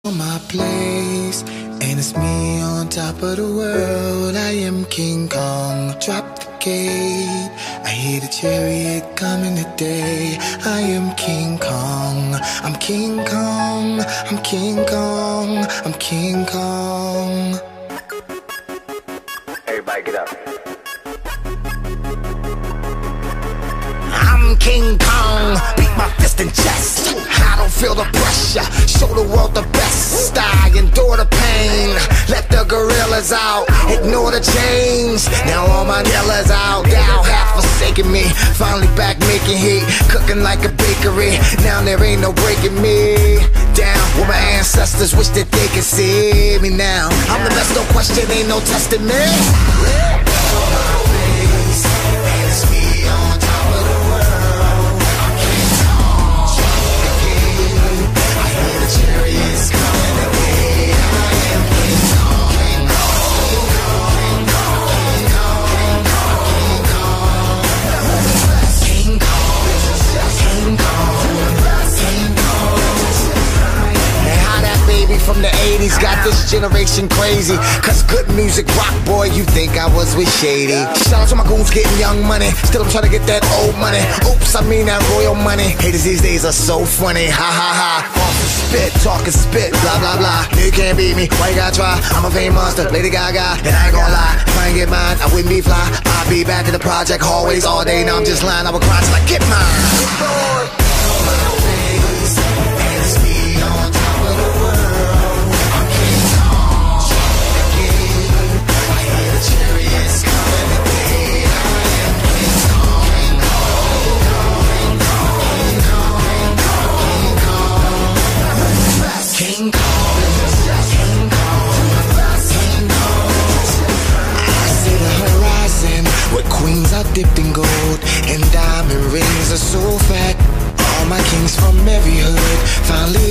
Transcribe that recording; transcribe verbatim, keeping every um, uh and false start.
My place, and it's me on top of the world. I am King Kong. Drop the gate, I hear the chariot coming today. I am King Kong. I'm King Kong. I'm King Kong. I'm King Kong. Everybody get up. I'm King Kong. Beat my fist in chest. I don't feel the pressure. Show the world the best. I endure the pain. Let the gorillas out. Ignore the chains. Now all my killers out. Thou have forsaken me. Finally back making heat. Cooking like a bakery. Now there ain't no breaking me down. Where my ancestors wish that they could see me now. I'm the best, no question, ain't no testing me. From the eighties, got this generation crazy. Cause good music rock, boy, you think I was with Shady. Shout out to my goons getting young money. Still I'm trying to get that old money. Oops, I mean that royal money. Haters these days are so funny. Ha ha ha. Off the spit, talking spit, blah blah blah. You can't beat me, why you gotta try? I'm a fame monster, Lady Gaga, and I ain't gonna lie. If I ain't get mine, I wouldn't be fly. I'll be back in the project hallways all day. Now I'm just lying, I would cry till I get mine. King Kong, King Kong, King Kong. I see the horizon where queens are dipped in gold and diamond rings are so fat. All my kings from every hood finally